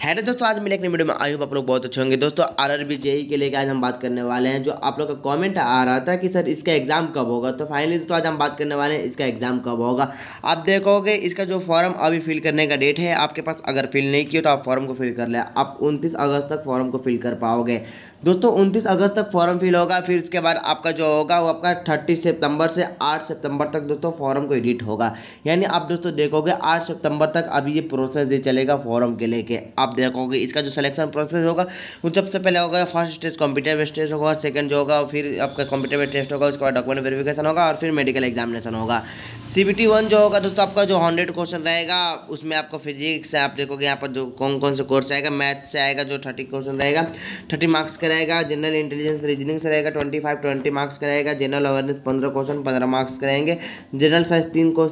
है दोस्तों, आज मिले एक नई वीडियो में। आई होप आप लोग बहुत अच्छे होंगे। दोस्तों आरआरबी जेई के लेकर आज हम बात करने वाले हैं। जो आप लोग का कमेंट आ रहा था कि सर इसका एग्जाम कब होगा, तो फाइनली दोस्तों आज हम बात करने वाले हैं इसका एग्जाम कब होगा। आप देखोगे इसका जो फॉर्म अभी फिल करने का डेट है आपके पास, अगर फिल नहीं किया तो आप फॉर्म को फिल कर ले। आप 29 अगस्त तक फॉर्म को फिल कर पाओगे। दोस्तों 29 अगस्त तक फॉर्म फिल होगा, फिर उसके बाद आपका जो होगा वो आपका 30 सितंबर से 8 सितंबर तक दोस्तों फॉर्म को एडिट होगा। यानी आप दोस्तों देखोगे 8 सितंबर तक अभी ये प्रोसेस ये चलेगा फॉर्म के लेके। आप देखोगे इसका जो सिलेक्शन प्रोसेस होगा वो सबसे पहले होगा first stage computer based test होगा, सेकंड जो होगा फिर आपका कंप्यूटर बेस्ड टेस्ट होगा, उसके बाद डॉक्यूमेंट वेरिफिकेशन होगा और फिर मेडिकल एग्जामिनेशन होगा। CBT 1 जो होगा दोस्तों आपका जो 100 क्वेश्चन रहेगा, उसमें आपको फिजिक्स से आप देखोगे यहाँ पर जो कौन कौन से कोर्स आएगा। मैथ से आएगा जो 30 क्वेश्चन रहेगा, 30 मार्क्स का रहेगा। जनरल इंटेलिजेंस रीजनिंग से रहेगा 20 मार्क्स का रहेगा। जनरल अवेयरनेस 15 क्वेश्चन 15 मार्क्स का रहेंगे। जनरल साइंस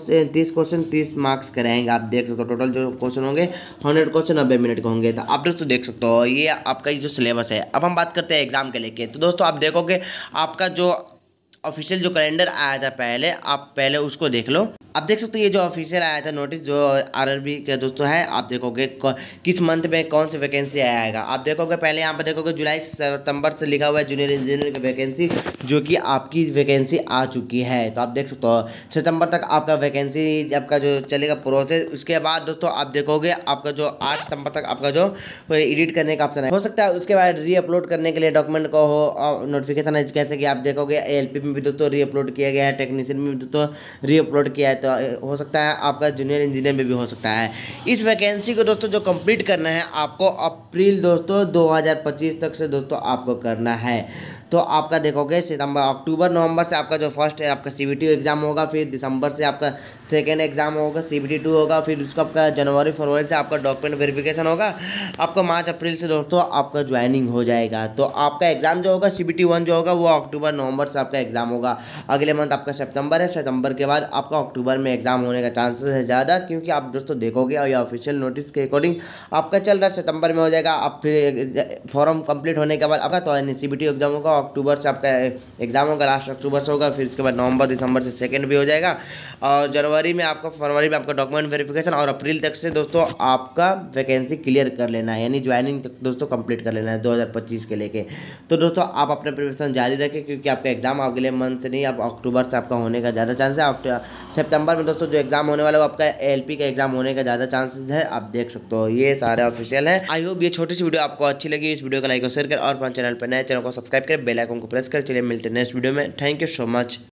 30 क्वेश्चन 30 मार्क्स का रहेंगे। आप देख सकते हो टोटल जो क्वेश्चन होंगे 100 क्वेश्चन 90 मिनट के होंगे। तो आप दोस्तों देख सकते हो ये आपका जो सिलेबस है। अब हम बात करते हैं एग्जाम के लेके। तो दोस्तों आप देखोगे आपका जो ऑफिशियल जो कैलेंडर आया था पहले, आप पहले उसको देख लो। आप देख सकते हो ये जो ऑफिशियल आया था नोटिस जो आरआरबी के दोस्तों है, आप देखोगे किस मंथ में कौन सी वैकेंसी आएगा। आप देखोगे पहले यहाँ पर देखोगे जुलाई सितंबर से लिखा हुआ है जूनियर इंजीनियर की वैकेंसी, जो कि आपकी वैकेंसी आ चुकी है। तो आप देख सकते हो सितंबर तक आपका वैकेंसी आपका जो चलेगा प्रोसेस। उसके बाद दोस्तों आप देखोगे आपका जो 8 सितंबर तक आपका जो एडिट करने का ऑप्शन है, हो सकता है उसके बाद री अपलोड करने के लिए डॉक्यूमेंट को हो नोटिफिकेशन है। जैसे कि आप देखोगे ALP में भी दोस्तों री अपलोड किया गया है, टेक्नीशियन में भी दोस्तों री अपलोड किया है। तो हो सकता है आपका जूनियर इंजीनियर में भी हो सकता है। इस वैकेंसी को दोस्तों जो कंप्लीट करना है आपको अप्रैल दोस्तों 2025 तक से दोस्तों आपको करना है। तो आपका देखोगे सितंबर अक्टूबर नवंबर से आपका जो फर्स्ट है आपका CBT एग्जाम होगा, फिर दिसंबर से आपका सेकेंड एग्जाम होगा CBT 2 होगा, फिर उसका आपका जनवरी फरवरी से आपका डॉक्यूमेंट वेरिफिकेशन होगा। आपका मार्च अप्रैल से दोस्तों आपका ज्वाइनिंग हो जाएगा। तो आपका एग्जाम जो होगा CBT 1 जो होगा वो अक्टूबर नवंबर से आपका एग्जाम होगा। अगले मंथ आपका सितंबर है, सितंबर के बाद आपका अक्टूबर में एग्जाम होने का चांसेस है ज़्यादा, क्योंकि आप दोस्तों देखोगे और ये ऑफिशियल नोटिस के अकॉर्डिंग आपका चल रहा है सितंबर में हो जाएगा। आप फिर फॉर्म कंप्लीट होने के बाद आपका तो CBT एग्जाम होगा, अक्टूबर से आपका एग्जाम होगा, लास्ट अक्टूबर से होगा। फिर इसके बाद नवंबर दिसंबर से सेकंड भी हो जाएगा, और जनवरी में आपका फरवरी में आपका डॉक्यूमेंट वेरिफिकेशन, और अप्रैल तक से दोस्तों आपका वैकेंसी क्लियर कर लेना है, यानी ज्वाइनिंग तक दोस्तों कंप्लीट कर लेना है 2025 के लेके। तो दोस्तों आप अपने प्रिपरेशन जारी रखें, क्योंकि आपका एग्जाम अगले मंथ से नहीं, आप अक्टूबर से आपका होने का ज़्यादा चांस है। सितंबर में दोस्तों जो एग्जाम होने वाला है वो आपका ALP का एग्जाम होने का ज़्यादा चांसेस है। आप देख सकते हो ये सारे ऑफिशियल है। आई होप ये छोटी सी वीडियो आपको अच्छी लगी। इस वीडियो को लाइक और शेयर कर, और अपने चैनल पर नए चैनल को सब्सक्राइब करें, बेल आइकन को प्रेस कर। चलिए मिलते हैं नेक्स्ट वीडियो में। Thank you so much.